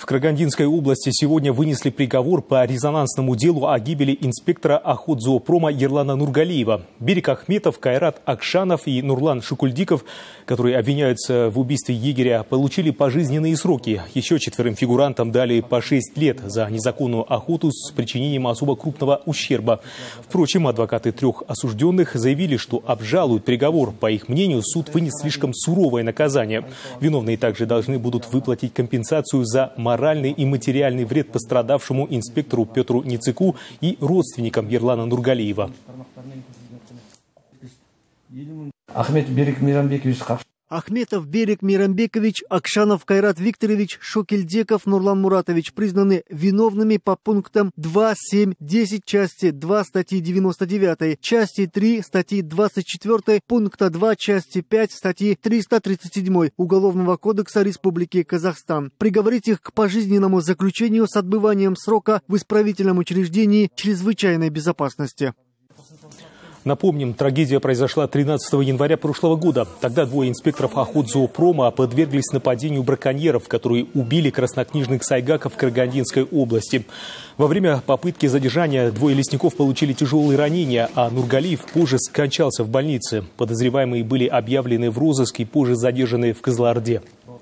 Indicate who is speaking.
Speaker 1: В Карагандинской области сегодня вынесли приговор по резонансному делу о гибели инспектора охотзоопрома Ерлана Нургалиева. Берик Ахметов, Кайрат Акшанов и Нурлан Шукульдиков, которые обвиняются в убийстве егеря, получили пожизненные сроки. Еще 4 фигурантам дали по 6 лет за незаконную охоту с причинением особо крупного ущерба. Впрочем, адвокаты 3 осужденных заявили, что обжалуют приговор. По их мнению, суд вынес слишком суровое наказание. Виновные также должны будут выплатить компенсацию за моральный и материальный вред пострадавшему инспектору Петру Ницыку и родственникам Ерлана Нургалиева.
Speaker 2: Ахметов Берик Мирамбекович, Акшанов Кайрат Викторович, Шукельдеков Нурлан Муратович признаны виновными по пунктам 2, 7, 10 части 2 статьи 99, части 3 статьи 24, пункта 2 части 5 статьи 337 Уголовного кодекса Республики Казахстан. Приговорить их к пожизненному заключению с отбыванием срока в исправительном учреждении чрезвычайной безопасности.
Speaker 1: Напомним, трагедия произошла 13 января прошлого года. Тогда 2 инспекторов охотзоопрома подверглись нападению браконьеров, которые убили краснокнижных сайгаков в Карагандинской области. Во время попытки задержания 2 лесников получили тяжелые ранения, а Нургалиев позже скончался в больнице. Подозреваемые были объявлены в розыск и позже задержаны в Кызылорде.